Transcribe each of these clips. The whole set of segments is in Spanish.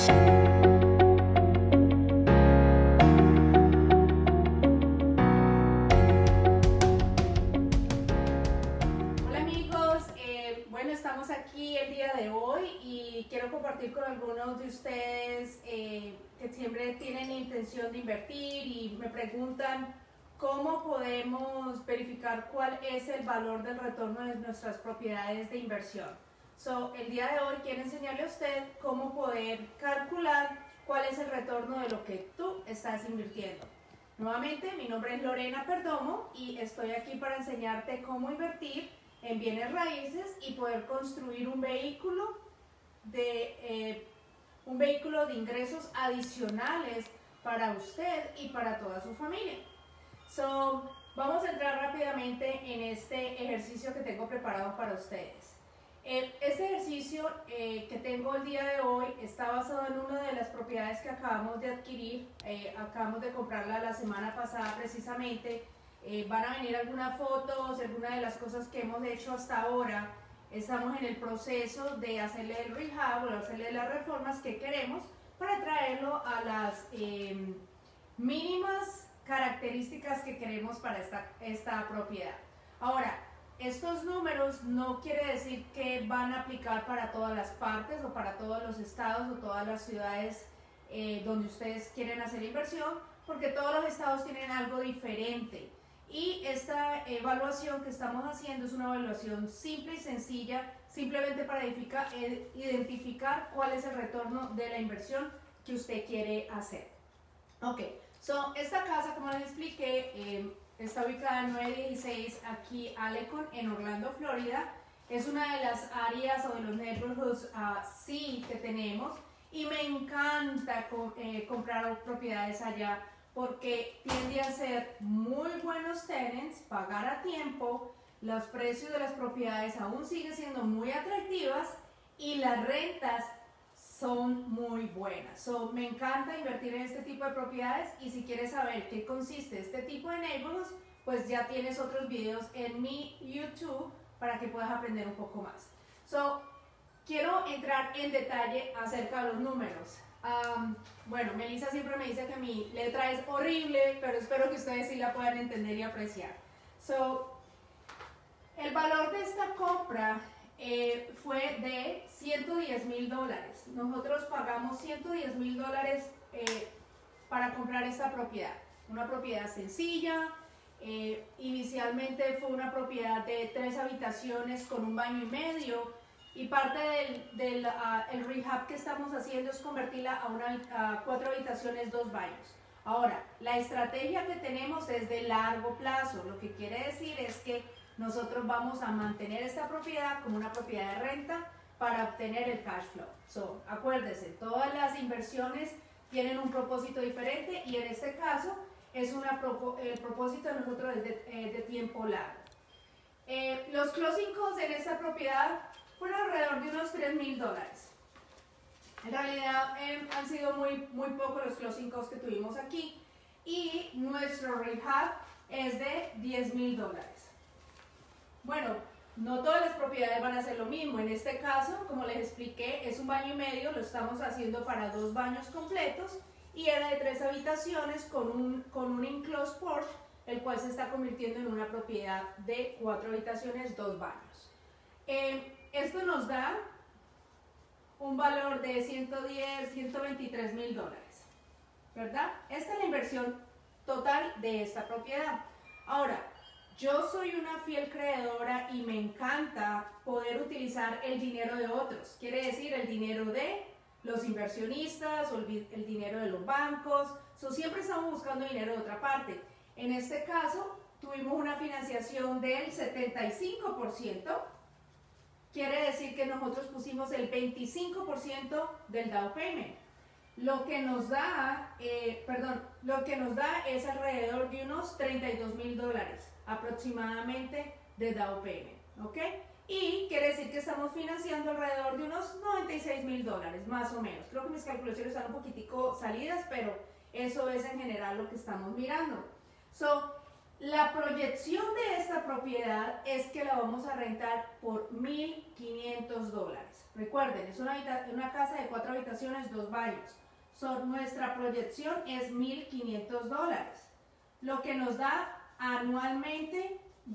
Estamos aquí el día de hoy y quiero compartir con algunos de ustedes que siempre tienen intención de invertir y me preguntan cómo podemos verificar cuál es el valor del retorno de nuestras propiedades de inversión. El día de hoy quiero enseñarle a usted cómo poder calcular cuál es el retorno de lo que tú estás invirtiendo. Nuevamente, mi nombre es Lorena Perdomo y estoy aquí para enseñarte cómo invertir en bienes raíces y poder construir un vehículo de ingresos adicionales para usted y para toda su familia. Vamos a entrar rápidamente en este ejercicio que tengo preparado para ustedes. Este ejercicio que tengo el día de hoy está basado en una de las propiedades que acabamos de adquirir. Acabamos de comprarla la semana pasada precisamente. Van a venir algunas fotos, algunas de las cosas que hemos hecho hasta ahora. Estamos en el proceso de hacerle el rehab o hacerle las reformas que queremos para traerlo a las mínimas características que queremos para esta propiedad. Ahora, estos números no quiere decir que van a aplicar para todas las partes o para todos los estados o todas las ciudades donde ustedes quieren hacer inversión, porque todos los estados tienen algo diferente. Y esta evaluación que estamos haciendo es una evaluación simple y sencilla, simplemente para identificar cuál es el retorno de la inversión que usted quiere hacer. Ok, esta casa, como les expliqué, está ubicada en 916 aquí Alecon, en Orlando, Florida. Es una de las áreas o de los neighborhoods sí que tenemos y me encanta comprar propiedades allá, porque tiende a ser muy buenos tenants, pagar a tiempo, los precios de las propiedades aún siguen siendo muy atractivas y las rentas son muy buenas. Me encanta invertir en este tipo de propiedades y si quieres saber qué consiste este tipo de neighborhoods, pues ya tienes otros videos en mi YouTube para que puedas aprender un poco más. Quiero entrar en detalle acerca de los números. Bueno, Melissa siempre me dice que mi letra es horrible, pero espero que ustedes sí la puedan entender y apreciar. El valor de esta compra fue de $110,000. Nosotros pagamos $110,000 para comprar esta propiedad. Una propiedad sencilla. Inicialmente fue una propiedad de 3 habitaciones con un baño y medio. Y parte del rehab que estamos haciendo es convertirla a 4 habitaciones, 2 baños. Ahora, la estrategia que tenemos es de largo plazo, lo que quiere decir es que nosotros vamos a mantener esta propiedad como una propiedad de renta para obtener el cash flow. Acuérdense, todas las inversiones tienen un propósito diferente y en este caso es el propósito de nosotros es de tiempo largo. Los closing costs en esta propiedad fueron alrededor de unos $3,000. En realidad han sido muy pocos los closing costs que tuvimos aquí y nuestro rehab es de $10,000. Bueno, no todas las propiedades van a ser lo mismo. En este caso, como les expliqué, es un baño y medio, lo estamos haciendo para 2 baños completos y era de 3 habitaciones con un enclosed porch, el cual se está convirtiendo en una propiedad de 4 habitaciones, 2 baños. Esto nos da un valor de $123,000, ¿verdad? Esta es la inversión total de esta propiedad. Ahora, yo soy una fiel creadora y me encanta poder utilizar el dinero de otros. Quiere decir el dinero de los inversionistas o el dinero de los bancos. Siempre estamos buscando dinero de otra parte. En este caso, tuvimos una financiación del 75%. Quiere decir que nosotros pusimos el 25% del down payment. Lo que nos da es alrededor de unos $32,000 aproximadamente de down payment, ¿ok? Y quiere decir que estamos financiando alrededor de unos $96,000 más o menos. Creo que mis calculaciones están un poquitico salidas, pero eso es en general lo que estamos mirando. La proyección de esta propiedad es que la vamos a rentar por $1,500. Recuerden, es una casa de 4 habitaciones, 2 baños. Nuestra proyección es $1,500, lo que nos da anualmente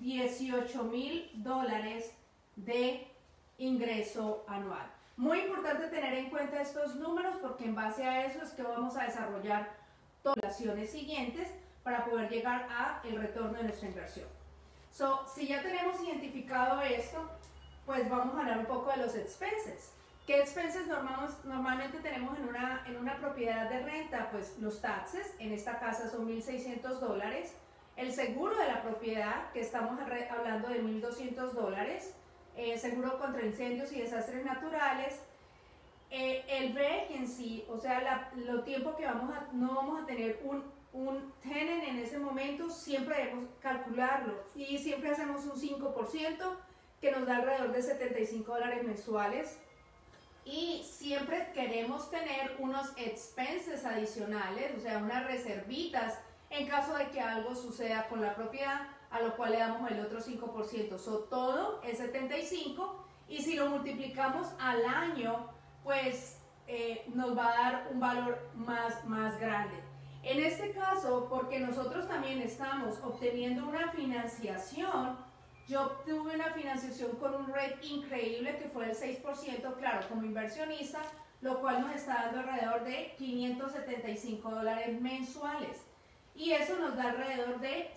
$18,000 de ingreso anual. Muy importante tener en cuenta estos números porque en base a eso es que vamos a desarrollar todas las acciones siguientes para poder llegar a el retorno de nuestra inversión. Si ya tenemos identificado esto, pues vamos a hablar un poco de los expenses. ¿Qué expenses normalmente tenemos en una propiedad de renta? Pues los taxes, en esta casa son $1,600, el seguro de la propiedad, que estamos hablando de $1,200, seguro contra incendios y desastres naturales, el vacancy, o sea, lo tiempo que no vamos a tener un tenant en ese momento, siempre debemos calcularlo y siempre hacemos un 5% que nos da alrededor de $75 mensuales. Y siempre queremos tener unos expenses adicionales, o sea, unas reservitas en caso de que algo suceda con la propiedad, a lo cual le damos el otro 5%. Todo es 75 y si lo multiplicamos al año, pues nos va a dar un valor más grande. En este caso, porque nosotros también estamos obteniendo una financiación, yo obtuve una financiación con un rate increíble que fue el 6%, claro, como inversionista, lo cual nos está dando alrededor de $575 mensuales. Y eso nos da alrededor de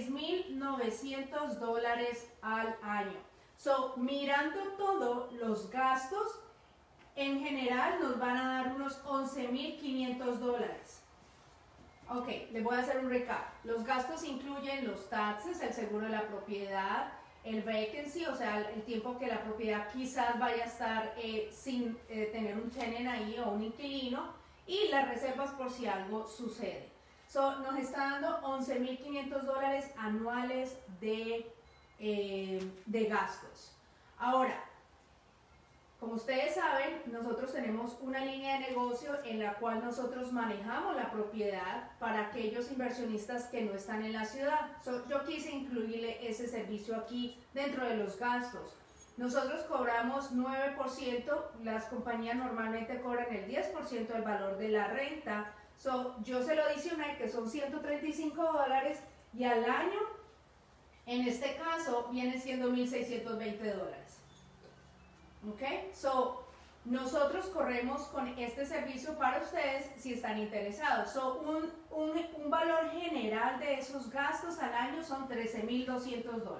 $6,900 al año. Mirando todos los gastos, en general nos van a dar unos $11,500. Ok, les voy a hacer un recap. Los gastos incluyen los taxes, el seguro de la propiedad, el vacancy, o sea, el tiempo que la propiedad quizás vaya a estar sin tener un tenant ahí o un inquilino, y las reservas por si algo sucede. Nos está dando $11,500 anuales de gastos. Ahora, como ustedes saben, nosotros tenemos una línea de negocio en la cual nosotros manejamos la propiedad para aquellos inversionistas que no están en la ciudad. Yo quise incluirle ese servicio aquí dentro de los gastos. Nosotros cobramos 9%, las compañías normalmente cobran el 10% del valor de la renta. Yo se lo adicioné, que son $135, y al año, en este caso, viene siendo $1,620. ¿Ok? Nosotros corremos con este servicio para ustedes si están interesados. Un valor general de esos gastos al año son $13,200.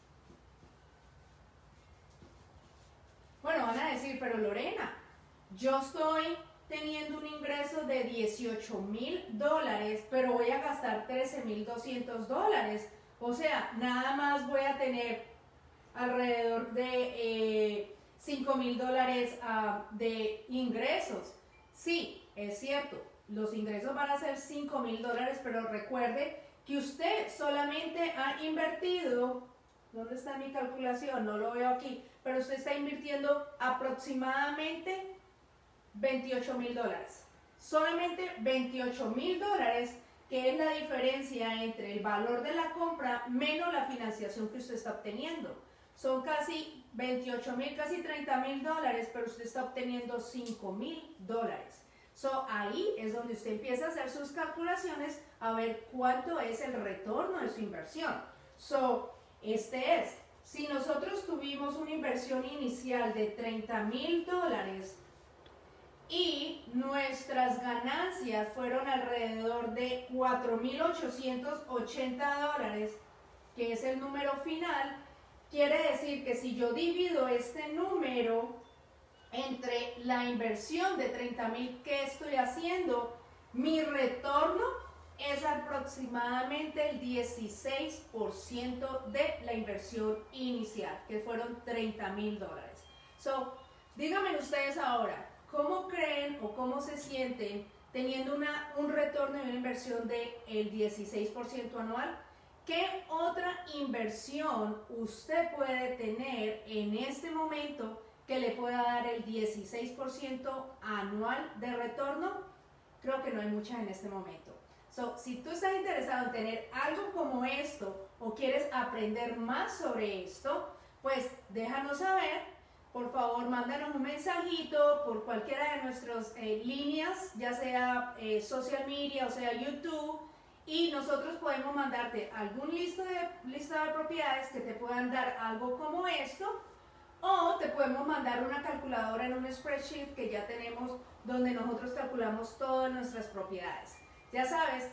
Bueno, van a decir, pero Lorena, yo estoy teniendo un ingreso de $18,000, pero voy a gastar $13,200. O sea, nada más voy a tener alrededor de $5,000 de ingresos. Sí, es cierto, los ingresos van a ser $5,000, pero recuerde que usted solamente ha invertido, ¿dónde está mi calculación? No lo veo aquí, pero usted está invirtiendo aproximadamente $28,000. Solamente $28,000, que es la diferencia entre el valor de la compra menos la financiación que usted está obteniendo. Son casi $28,000, casi $30,000, pero usted está obteniendo $5,000. Ahí es donde usted empieza a hacer sus calculaciones a ver cuánto es el retorno de su inversión. Si nosotros tuvimos una inversión inicial de $30,000 y nuestras ganancias fueron alrededor de $4,880, que es el número final, quiere decir que si yo divido este número entre la inversión de $30,000 que estoy haciendo, mi retorno es aproximadamente el 16% de la inversión inicial, que fueron $30,000. Díganme ustedes ahora, ¿cómo creen o cómo se sienten teniendo un retorno de una inversión del 16% anual? ¿Qué otra inversión usted puede tener en este momento que le pueda dar el 16% anual de retorno? Creo que no hay muchas en este momento. Si tú estás interesado en tener algo como esto o quieres aprender más sobre esto, pues déjanos saber. Por favor, mándanos un mensajito por cualquiera de nuestras líneas, ya sea social media o sea YouTube, y nosotros podemos mandarte algún lista de propiedades que te puedan dar algo como esto, o te podemos mandar una calculadora en un spreadsheet que ya tenemos donde nosotros calculamos todas nuestras propiedades. Ya sabes,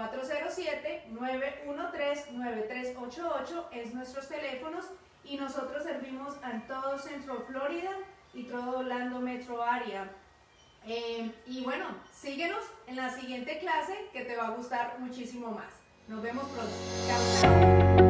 407-913-9388 es nuestros teléfonos y nosotros servimos en todo Central Florida y todo Orlando Metro Area. Y bueno, síguenos en la siguiente clase que te va a gustar muchísimo más. Nos vemos pronto. Chao, chao.